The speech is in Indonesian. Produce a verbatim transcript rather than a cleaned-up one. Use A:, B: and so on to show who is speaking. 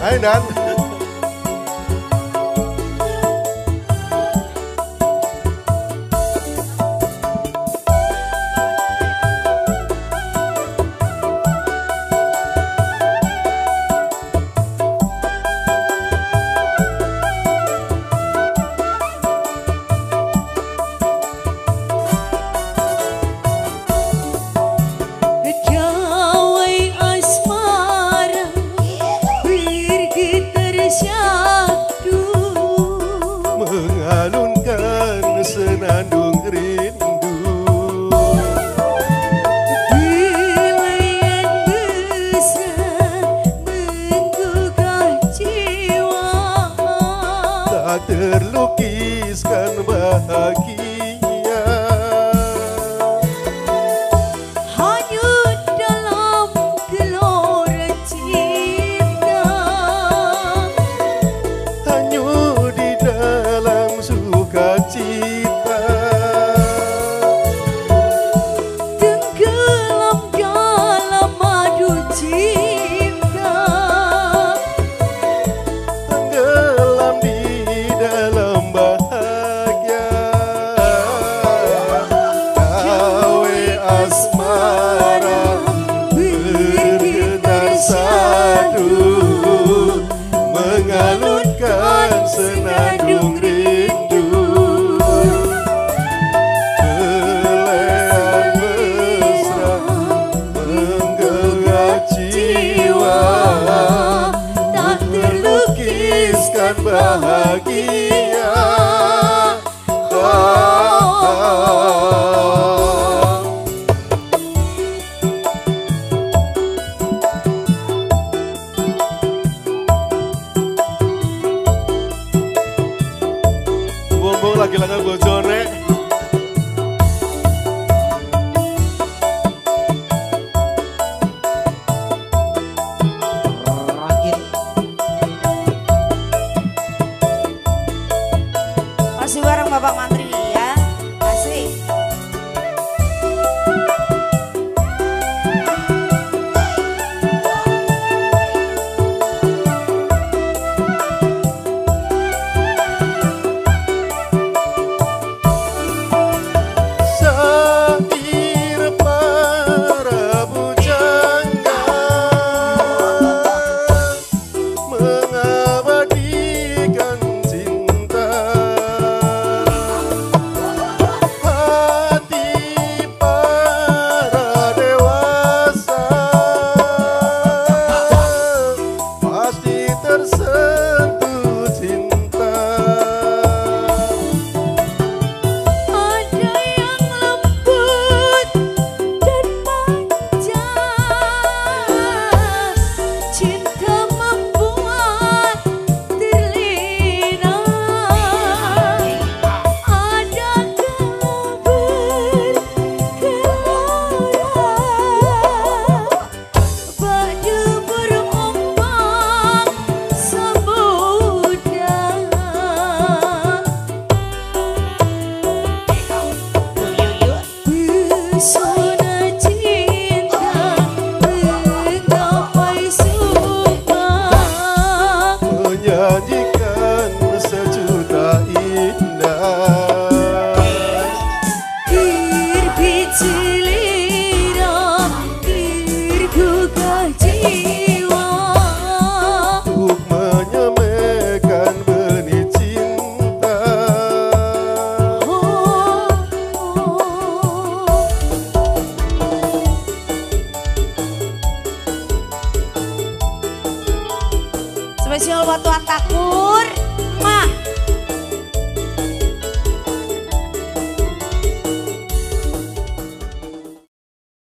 A: Ayo Dan. Mengalunkan senandung rindu
B: bila yang besar menggugah jiwa,
A: tak terlukiskan bahagia
B: hanyut dalam gelora cinta,
A: hanyut di dalam sukacita,
B: tenggelam dalam madu cinta,
A: tenggelam di dalam bahagia. Gawe asmara bergetar sadu, mengalunkan senandung rindu. Belean mesra menggugah jiwa, tak terlukiskan bahagia. Bumbung lagi langan bojone.
B: masih bareng Bapak Mantri ya, asik.
A: Sair para bujangga mengabadikan cinta, hati para dewasa pasti tersentuh cinta.
B: Ada yang lembut dan manja, cinta membuat terlena. Ada kala bergelora, baju berombak samudra. Pesona cinta menggapai sumpah,
A: Menyajikan sejuta indah,
B: terbiji lirah, tergugah jiwa.
A: untuk menyampaikan benih cinta.
B: Oh, oh. Spesial buat Tuan Takur, Mak.